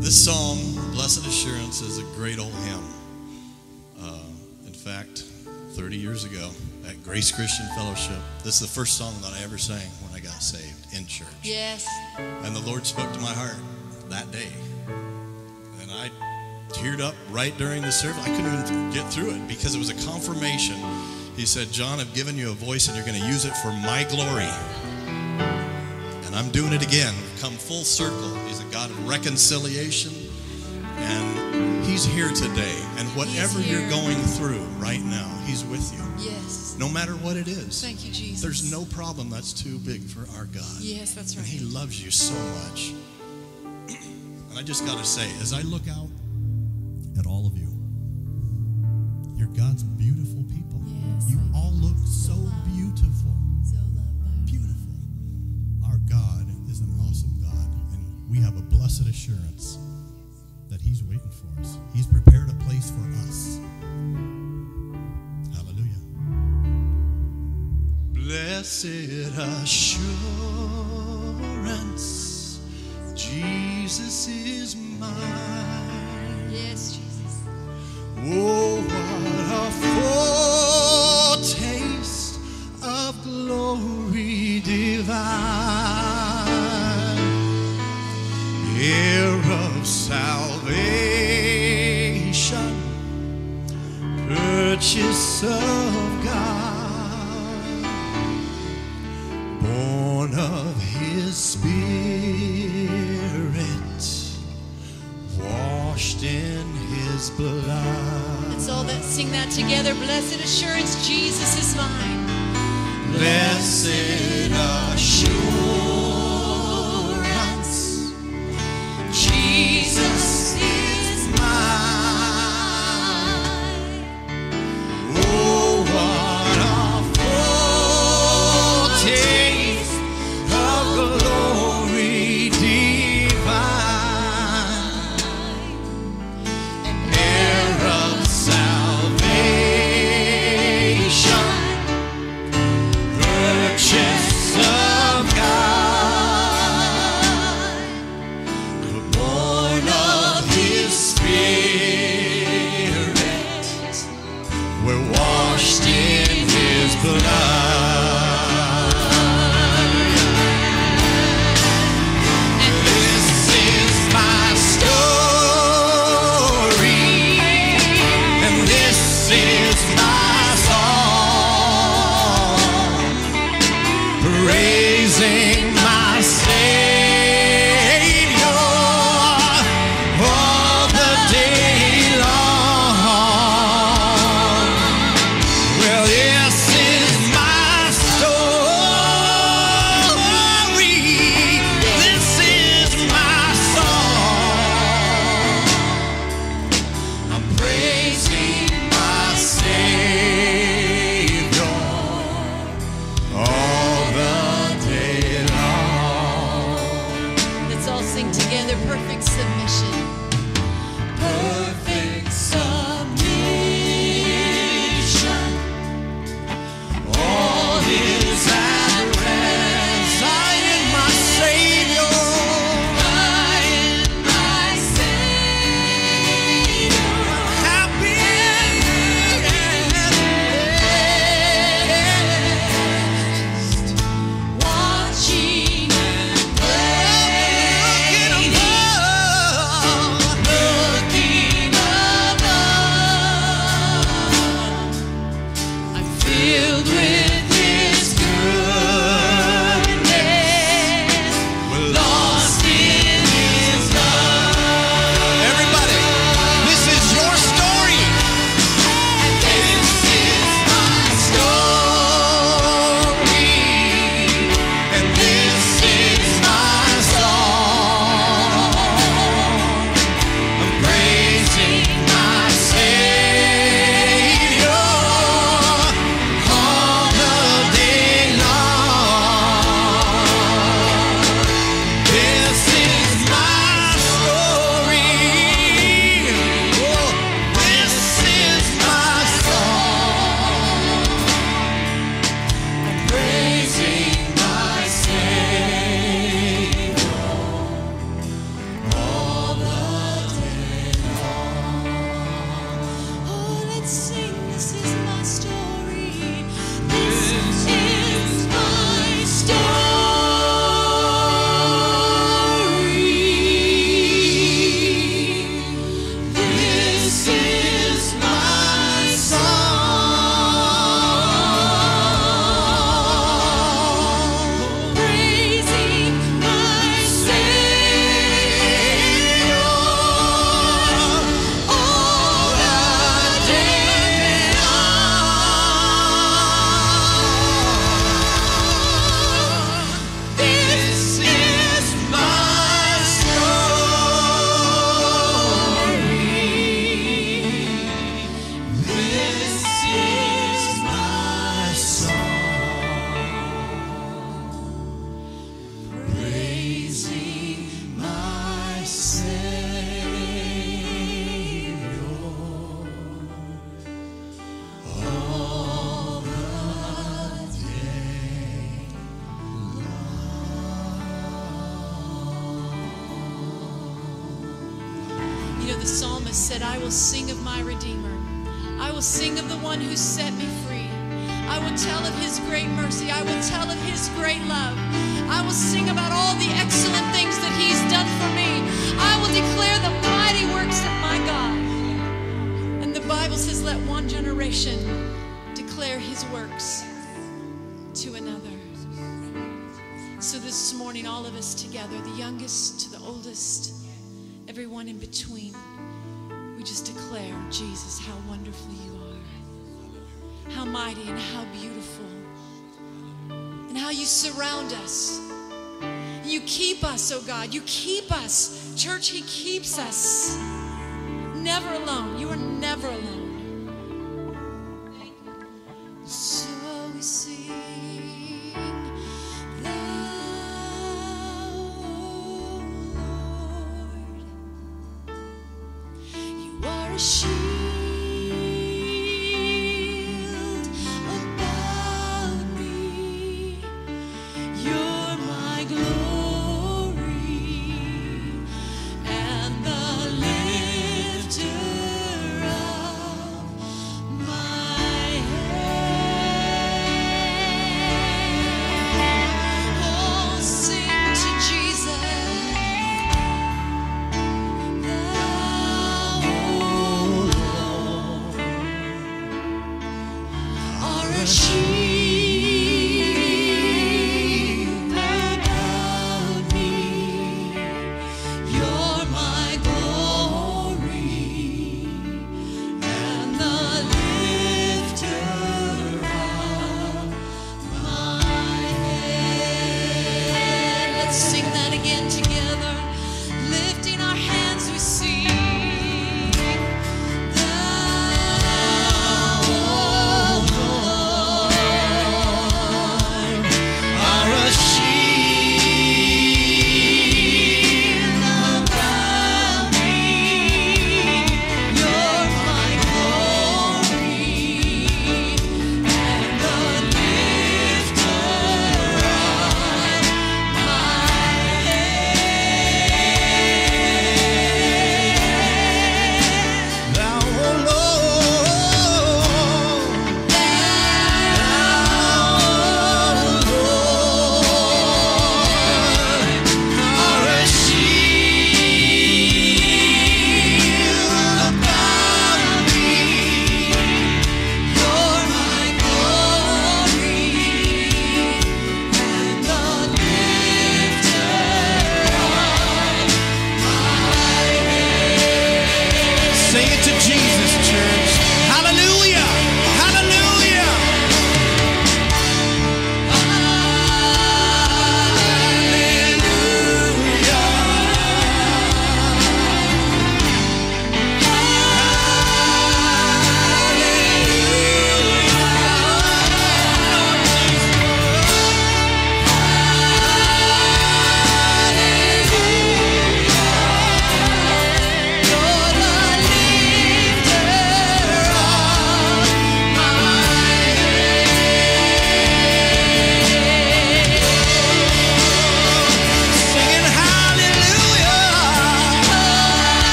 This song, Blessed Assurance, is a great old hymn. In fact, 30 years ago at Grace Christian Fellowship, this is the first song that I ever sang when I got saved in church. Yes. And the Lord spoke to my heart that day. And I teared up right during the service. I couldn't even get through it because it was a confirmation. He said, John, I've given you a voice and you're going to use it for my glory. And I'm doing it again. Come full circle. He's a God of reconciliation. And He's here today. And whatever you're going through right now, He's with you. Yes. No matter what it is. Thank you, Jesus. There's no problem that's too big for our God. Yes, that's right. And He loves you so much. And I just got to say, as I look out at all of you, you're God's beautiful people. Yes, you all look so beautiful. So loved by Beautiful. Our God is an awesome God. And we have a blessed assurance that He's waiting for us. He's prepared a place for us. Hallelujah. Blessed assurance, Jesus is mine. Yes, Jesus. Oh, what a foretaste of glory divine, heir of salvation, purchase of God, born of His Spirit, washed in His blood. Let's all sing that together. Blessed assurance, Jesus is mine. Blessed assurance, Jesus is mine. Oh, what a foretaste of glory divine, heir of salvation, purchase of God. the psalmist said, I will sing of my Redeemer. I will sing of the one who set me free. I will tell of his great mercy. I will tell of his great love. I will sing about all the excellent things that he's done for me. I will declare the mighty works of my God. And the Bible says, let one generation declare his works to another. So this morning, all of us together, the youngest to the oldest, everyone in between, we just declare, Jesus, how wonderful you are, how mighty and how beautiful, and how you surround us. You keep us, oh God. You keep us. Church, he keeps us. Never alone. You are never alone.